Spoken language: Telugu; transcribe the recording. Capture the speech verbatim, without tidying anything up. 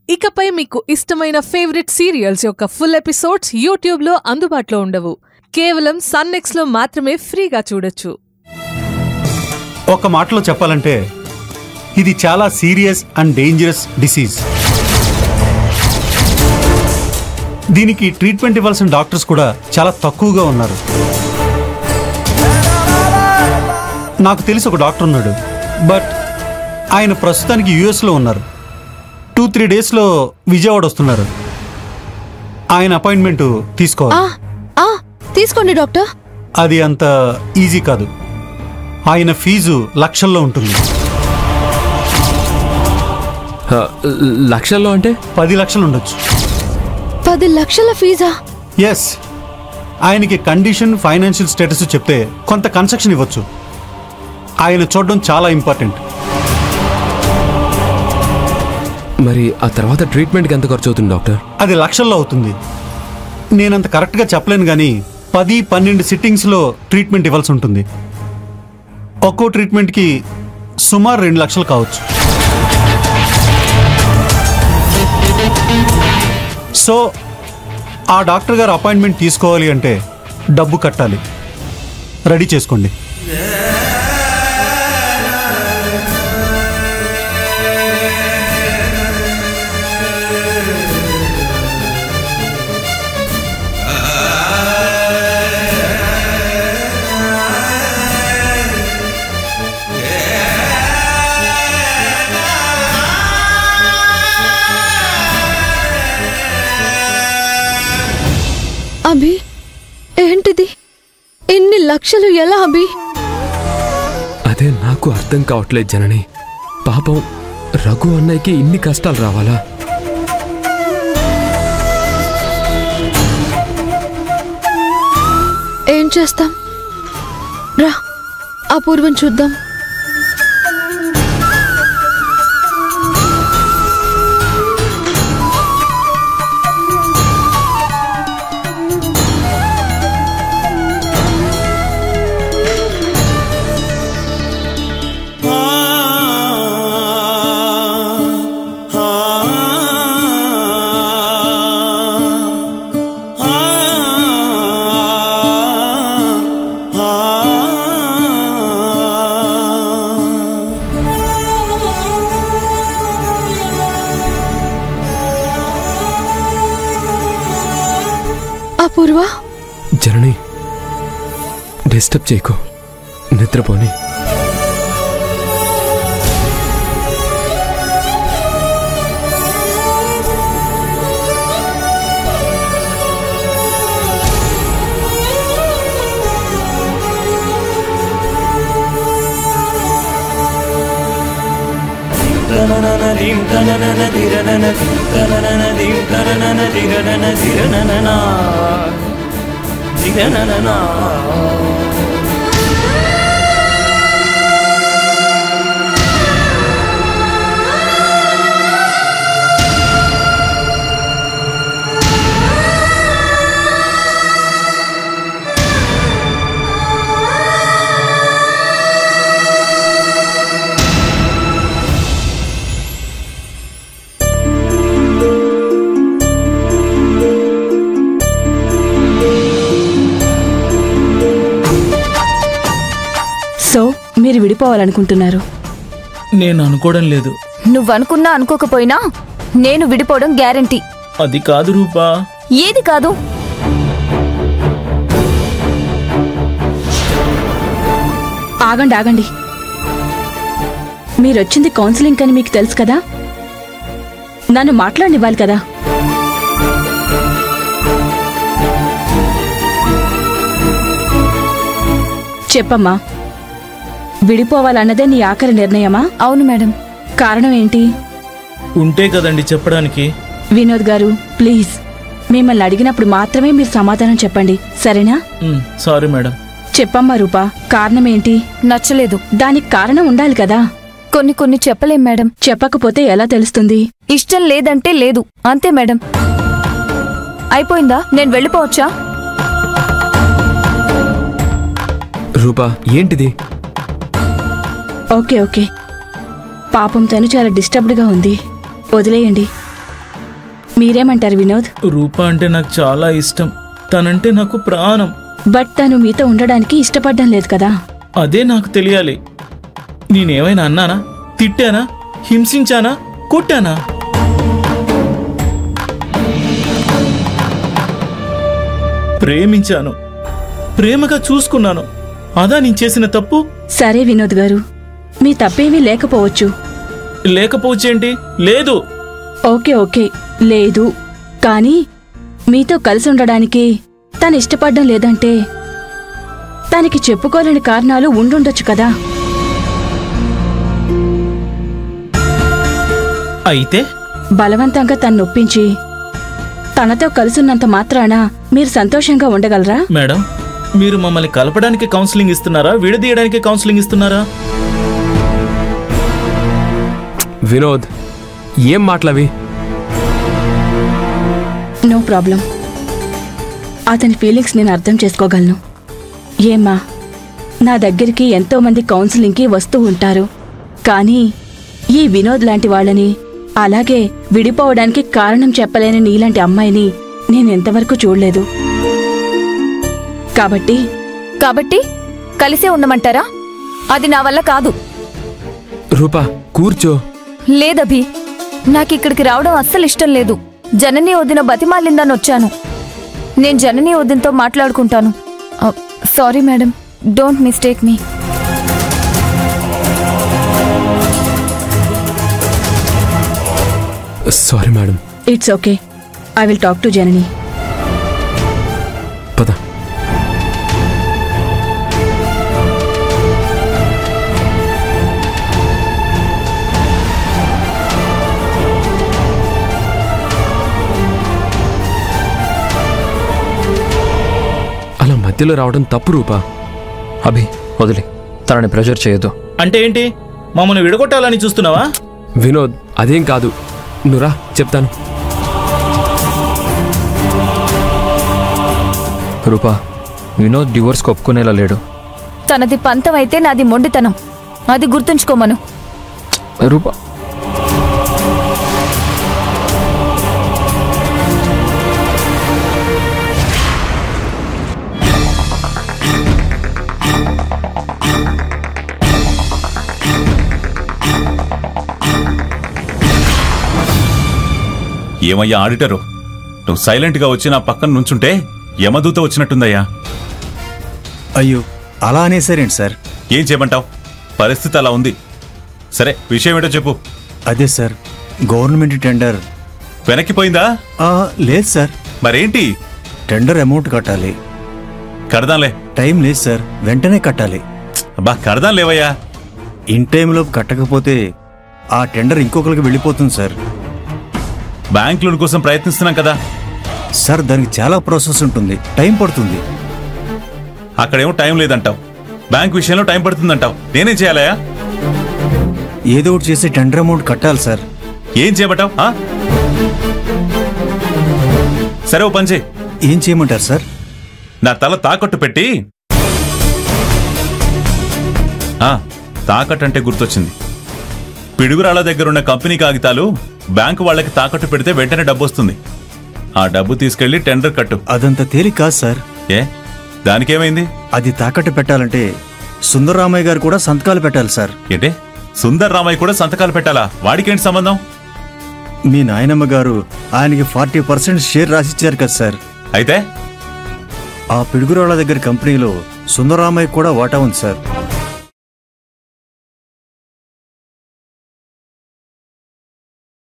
ఇకపై మీకు ఇష్టమైన ఫేవరెట్ సీరియల్స్ యొక్క ఫుల్ ఎపిసోడ్స్ యూట్యూబ్లో అందుబాటులో ఉండవు. కేవలం సన్నెక్స్లో మాత్రమే ఫ్రీగా చూడొచ్చు. ఒక మాటలో చెప్పాలంటే ఇది చాలా సీరియస్ అండ్ డేంజరస్ డిసీజ్. దీనికి ట్రీట్మెంట్ ఇవ్వాల్సిన డాక్టర్స్ కూడా చాలా తక్కువగా ఉన్నారు. నాకు తెలిసి ఒక డాక్టర్ ఉన్నాడు, బట్ ఆయన ప్రస్తుతానికి యుఎస్లో ఉన్నారు. టూ త్రీ డేస్లో విజయవాడ వస్తున్నారు. ఆయన అపాయింట్మెంట్ తీసుకోవాలి. తీసుకోండి డాక్టర్. అది అంత ఈజీ కాదు. ఆయన ఫీజు లక్షల్లో ఉంటుంది. లక్షల్లో అంటే పది లక్షలు ఉండొచ్చు. పది లక్షల ఫీజా? ఎస్. ఆయనకి కండిషన్, ఫైనాన్షియల్ స్టేటస్ చెప్తే కొంత కన్సెషన్ ఇవ్వచ్చు. ఆయన చూడడం చాలా ఇంపార్టెంట్. మరి ఆ తర్వాత ట్రీట్మెంట్కి ఎంత ఖర్చు అవుతుంది డాక్టర్? అది లక్షల్లో అవుతుంది. నేనంత కరెక్ట్గా చెప్పలేను, కానీ పది పన్నెండు సిట్టింగ్స్లో ట్రీట్మెంట్ ఇవ్వాల్సి ఉంటుంది. ఒక్కో ట్రీట్మెంట్కి సుమారు రెండు లక్షలు కావచ్చు. సో ఆ డాక్టర్ గారు అపాయింట్మెంట్ తీసుకోవాలి అంటే డబ్బు కట్టాలి. రెడీ చేసుకోండి. అభి, ఏంటిది? ఎన్ని లక్షలు ఎలా అభి? అదే నాకు అర్థం కావట్లేదు జనని. పాపం రఘు అన్నయ్యకి ఇన్ని కష్టాలు రావాలా? ఏం చేస్తాం? రా, అపూర్వం చూద్దాం. అపూర్వ, జనని డిస్టర్బ్ చేయకు, నిద్రపోని. సో మీరు విడిపోవాలనుకుంటున్నారు? నేను అనుకోవడం లేదు. నువ్వనుకున్నా అనుకోకపోయినా నేను విడిపోవడం గ్యారంటీ. అది కాదు రూపా. ఏది కాదు? ఆగండి ఆగండి. మీరొచ్చింది కౌన్సిలింగ్ అని మీకు తెలుసు కదా. నన్ను మాట్లాడనివ్వాలి కదా. చెప్పమ్మా, విడిపోవాలన్నదే నీ ఆఖరి నిర్ణయమా? అవును మేడం. కారణం ఏంటి? ఉంటే కదండి చెప్పడానికి. వినోద్ గారు, ప్లీజ్ మిమ్మల్ని అడిగినప్పుడు మాత్రమే మీరు సమాధానం చెప్పండి, సరేనా? Sorry madam. చెప్పమ్మా రూపా, కారణం ఏంటి? నచ్చలేదు. దానికి కారణం ఉండాలి కదా. కొన్ని కొన్ని చెప్పలేం మేడం. చెప్పకపోతే ఎలా తెలుస్తుంది? ఇష్టం లేదంటే లేదు, అంతే మేడం. అయిపోయిందా? నేను వెళ్ళిపోవచ్చా? రూపా, ఏంటిది? ఓకే ఓకే, పాపం తను చాలా డిస్టర్బ్డ్గా ఉంది, వదిలేయండి. మీరేమంటారు వినోద్? రూప అంటే నాకు చాలా ఇష్టం. తనంటే నాకు ప్రాణం. బట్ తను మీతో ఉండడానికి ఇష్టపడడం లేదు కదా? అదే నాకు తెలియాలి. నేనేమైనా అన్నానా? తిట్టానా? హింసించానా? కొట్టానా? ప్రేమించాను, ప్రేమగా చూసుకున్నాను. అదా నేను చేసిన తప్పు? సరే వినోద్ గారు, మీ తప్పేమీ లేకపోవచ్చు. లేకపోవచ్చేంటి? లేదు. ఓకే ఓకే లేదు, కానీ మీతో కలిసి ఉండడానికి తను ఇష్టపడడం లేదంటే తనకి చెప్పుకోలేని కారణాలు ఉండుండొచ్చు కదా? అయితే బలవంతంగా తను నొప్పించి తనతో కలిసున్నంత మాత్రాన మీరు సంతోషంగా ఉండగలరా? మేడం, మీరు మమ్మల్ని కలపడానికి కౌన్సిలింగ్ ఇస్తున్నారా, విడదీయడానికి కౌన్సిలింగ్ ఇస్తున్నారా? వినోద్, ఏం మాటలవి? No problem. అతని ఫీలింగ్స్ నేను అర్థం చేసుకోగలను. ఏమ్మా, నా దగ్గరికి ఎంతో మంది కౌన్సిలింగ్కి వస్తూ ఉంటారు, కానీ ఈ వినోద్ లాంటి వాళ్ళని, అలాగే విడిపోవడానికి కారణం చెప్పలేని నీలాంటి అమ్మాయిని నేనెంతవరకు చూడలేదు. కాబట్టి కాబట్టి కలిసే ఉండమంటారా? అది నా వల్ల కాదు. రూపా, కూర్చో. లేదభి, నాకిక్కడికి రావడం అస్సలు ఇష్టం లేదు. జనని వదిన బతిమాలిందని వచ్చాను. నేను జనని వదినతో మాట్లాడుకుంటాను. Sorry madam, don't mistake me. Sorry madam. It's okay, I will talk to Janani. పద. అలా మధ్యలో రావడం తప్పు రూపా. అభి, వదిలే, తనని ప్రెజర్ చేయొద్దు. అంటే ఏంటి? మమ్మల్ని విడగొట్టాలని చూస్తున్నావా? వినోద్, అదేం కాదు. నువ్వురా, చెప్తాను. రూపా, వినోద్ డివోర్స్కి ఒప్పుకునేలా లేడు. తనది పంతం అయితే నాది మొండితనం. అది గుర్తుంచుకోమను. రూపా, ఏమయ్యా ఆడిటరు, నువ్వు సైలెంట్గా వచ్చి నా పక్కన నుంచుంటే యమదూత వచ్చినట్టుందయ్యా. అయ్యో, అలా అనేసారేంటి సార్? ఏం చేయమంటావు? పరిస్థితి అలా ఉంది. సరే, విషయం ఏంటో చెప్పు. అదే సార్, గవర్నమెంట్ టెండర్ వెనక్కిపోయిందా? లేదు సార్. మరేంటి? టెండర్ అమౌంట్ కట్టాలి. కడదాంలే. టైం లేదు సార్, వెంటనే కట్టాలి. అబ్బా, కడదాం లేవయ్యా. ఇన్ టైంలో కట్టకపోతే ఆ టెండర్ ఇంకొకరికి వెళ్ళిపోతుంది సార్. బ్యాంక్ లోన్ కోసం ప్రయత్నిస్తున్నాం కదా సార్. దానికి చాలా ప్రాసెస్ ఉంటుంది, టైం పడుతుంది. అక్కడేమో టైం లేదంటావు, బ్యాంక్ విషయంలో టైం పడుతుందంటావు. నేనేం చేయాలయా? ఏదో ఒకటి చేసి టెండర్ అమౌంట్ కట్టాలి సార్. ఏం చేయమంటావు? సరే, ఓ పని చేయి. ఏం చేయమంటారు సార్? నా తల తాకట్టు పెట్టి. తాకట్టు అంటే గుర్తొచ్చింది. పిడుగురాళ్ళ దగ్గరున్న కంపెనీ కాగితాలు బ్యాంకు వాళ్ళకి తాకట్టు పెడితే వెంటనే డబ్బు వస్తుంది. ఆ డబ్బు తీసుకెళ్లి టెండర్ కట్టు. అదంత తేలిక కాదు సార్. ఏ, దానికేమైంది? అది తాకట్టు పెట్టాలంటే సుందరరామయ్య గారు కూడా సంతకాలు పెట్టాలి సార్. ఏంటే, సుందర్ రామయ్య కూడా సంతకాలు పెట్టాలా? వాడికేంటి సంబంధం? మీ నాయనమ్మ గారు ఆయనకి ఫార్టీ పర్సెంట్ షేర్ రాసిచ్చారు కదా సార్. అయితే ఆ పిడుగురాళ్ళ దగ్గర కంపెనీలో సుందరరామయ్య కూడా వాటా ఉంది సార్.